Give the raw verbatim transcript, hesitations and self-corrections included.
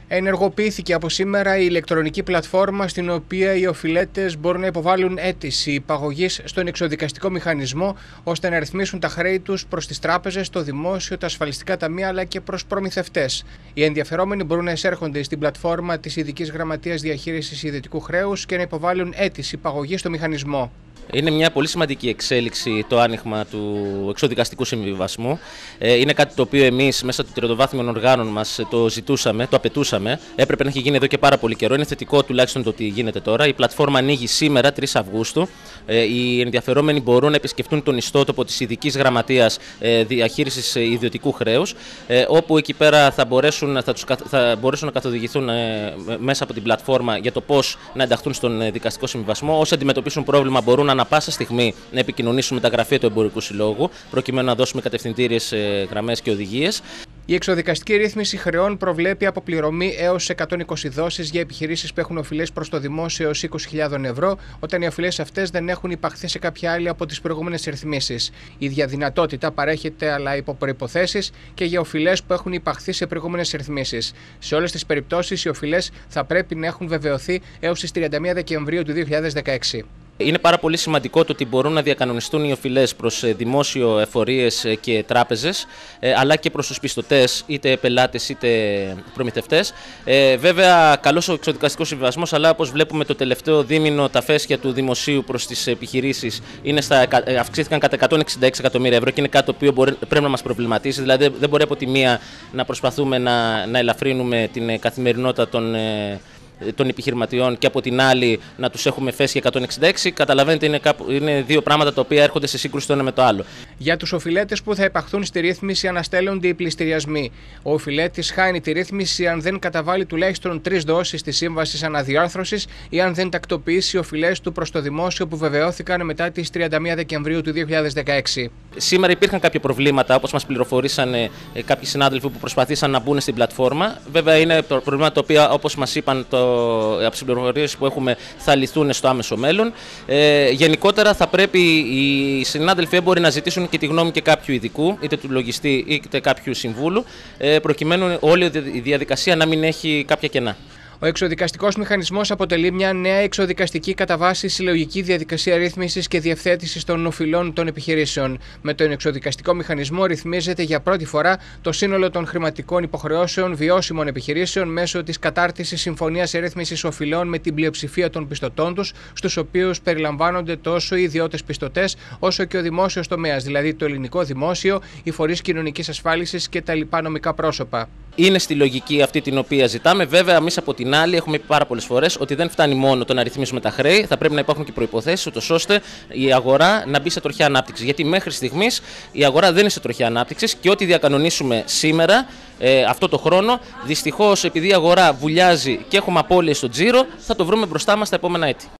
Ενεργοποιήθηκε από σήμερα η ηλεκτρονική πλατφόρμα στην οποία οι οφειλέτες μπορούν να υποβάλουν αίτηση υπαγωγής στον εξωδικαστικό μηχανισμό ώστε να ρυθμίσουν τα χρέη τους προς τις τράπεζες, το δημόσιο, τα ασφαλιστικά ταμεία αλλά και προς προμηθευτές. Οι ενδιαφερόμενοι μπορούν να εισέρχονται στην πλατφόρμα της Ειδικής Γραμματείας Διαχείρισης Ιδιωτικού Χρέους και να υποβάλουν αίτηση υπαγωγής στο μηχανισμό. Είναι μια πολύ σημαντική εξέλιξη το άνοιγμα του εξωδικαστικού συμβιβασμού. Είναι κάτι το οποίο εμείς μέσα των τριτοβάθμιων οργάνων μας το ζητούσαμε, το απαιτούσαμε. Έπρεπε να έχει γίνει εδώ και πάρα πολύ καιρό. Είναι θετικό τουλάχιστον το ότι γίνεται τώρα. Η πλατφόρμα ανοίγει σήμερα, τρεις Αυγούστου. Οι ενδιαφερόμενοι μπορούν να επισκεφτούν τον ιστότοπο της Ειδικής Γραμματείας Διαχείρισης Ιδιωτικού Χρέους, όπου εκεί πέρα θα μπορέσουν, θα τους, θα μπορέσουν να καθοδηγηθούν μέσα από την πλατφόρμα για το πώς να ενταχθούν στον δικαστικό συμβιβασμό. Όσοι αντιμετωπίσουν πρόβλημα μπορούν ανά πάσα στιγμή να επικοινωνήσουν με τα γραφεία του Εμπορικού Συλλόγου, προκειμένου να δώσουμε κατευθυντήριες γραμμές και οδηγίες. Η εξωδικαστική ρύθμιση χρεών προβλέπει αποπληρωμή έως εκατόν είκοσι δόσεις για επιχειρήσεις που έχουν οφειλές προς το δημόσιο έως είκοσι χιλιάδες ευρώ, όταν οι οφειλές αυτές δεν έχουν υπαχθεί σε κάποια άλλη από τις προηγούμενες ρυθμίσεις. Η ίδια δυνατότητα παρέχεται, αλλά υπό προϋποθέσεις, και για οφειλές που έχουν υπαχθεί σε προηγούμενες ρυθμίσεις. Σε όλες τις περιπτώσεις, οι οφειλές θα πρέπει να έχουν βεβαιωθεί έως τις τριάντα μία Δεκεμβρίου του δύο χιλιάδες δεκαέξι. Είναι πάρα πολύ σημαντικό το ότι μπορούν να διακανονιστούν οι οφειλές προς δημόσιο εφορίες και τράπεζες, αλλά και προς τους πιστωτές, είτε πελάτες είτε προμηθευτές. Ε, βέβαια, καλός ο εξωδικαστικός συμβιβασμός, αλλά όπως βλέπουμε το τελευταίο δίμηνο, τα φέσια του δημοσίου προς τις επιχειρήσεις είναι στα, αυξήθηκαν κατά εκατόν εξήντα έξι εκατομμύρια ευρώ και είναι κάτι το οποίο μπορεί, πρέπει να μας προβληματίσει. Δηλαδή, δεν μπορεί από τη μία να προσπαθούμε να, να ελαφρύνουμε την καθημερινότητα των των επιχειρηματιών και από την άλλη να τους έχουμε φέσει εκατόν εξήντα έξι. Καταλαβαίνετε, είναι, κάπου, είναι δύο πράγματα τα οποία έρχονται σε σύγκρουση το ένα με το άλλο. Για τους οφειλέτες που θα υπαχθούν στη ρύθμιση αναστέλλονται οι πληστηριασμοί. Ο οφειλέτης χάνει τη ρύθμιση αν δεν καταβάλει τουλάχιστον τρεις δόσεις της σύμβασης αναδιάρθρωσης ή αν δεν τακτοποιήσει οφειλές του προς το δημόσιο που βεβαιώθηκαν μετά τις τριάντα μία Δεκεμβρίου του δύο χιλιάδες δεκαέξι. Σήμερα υπήρχαν κάποια προβλήματα, όπως μας πληροφορήσαν ε, κάποιοι συνάδελφοι που προσπαθήσαν να μπουν στην πλατφόρμα. Βέβαια, είναι προβλήματα τα οποία, όπως μας είπαν το από τις πληροφορίες που έχουμε, θα λυθούν στο άμεσο μέλλον. Ε, γενικότερα θα πρέπει οι συνάδελφοι έμποροι να ζητήσουν και τη γνώμη και κάποιου ειδικού, είτε του λογιστή είτε κάποιου συμβούλου, ε, προκειμένου όλη η διαδικασία να μην έχει κάποια κενά. Ο εξωδικαστικός μηχανισμός αποτελεί μια νέα εξωδικαστική κατά βάση συλλογική διαδικασία ρύθμισης και διευθέτησης των οφειλών των επιχειρήσεων. Με τον εξωδικαστικό μηχανισμό ρυθμίζεται για πρώτη φορά το σύνολο των χρηματικών υποχρεώσεων βιώσιμων επιχειρήσεων μέσω της κατάρτισης συμφωνίας ρύθμισης οφειλών με την πλειοψηφία των πιστωτών τους, στους οποίους περιλαμβάνονται τόσο οι ιδιώτες πιστωτές όσο και ο δημόσιος τομέας, δηλαδή το ελληνικό δημόσιο, οι φορείς κοινωνικής ασφάλισης και τα λοιπά νομικά πρόσωπα. Είναι στη λογική αυτή την οποία ζητάμε. Βέβαια, εμείς από την άλλη έχουμε πει πάρα πολλές φορές ότι δεν φτάνει μόνο το να ρυθμίσουμε τα χρέη, θα πρέπει να υπάρχουν και προϋποθέσεις, ώστε η αγορά να μπει σε τροχιά ανάπτυξη. Γιατί μέχρι στιγμής η αγορά δεν είναι σε τροχιά ανάπτυξη και ό,τι διακανονίσουμε σήμερα, ε, αυτό το χρόνο, δυστυχώς επειδή η αγορά βουλιάζει και έχουμε απώλειες στο τζίρο, θα το βρούμε μπροστά μας τα επόμενα έτη.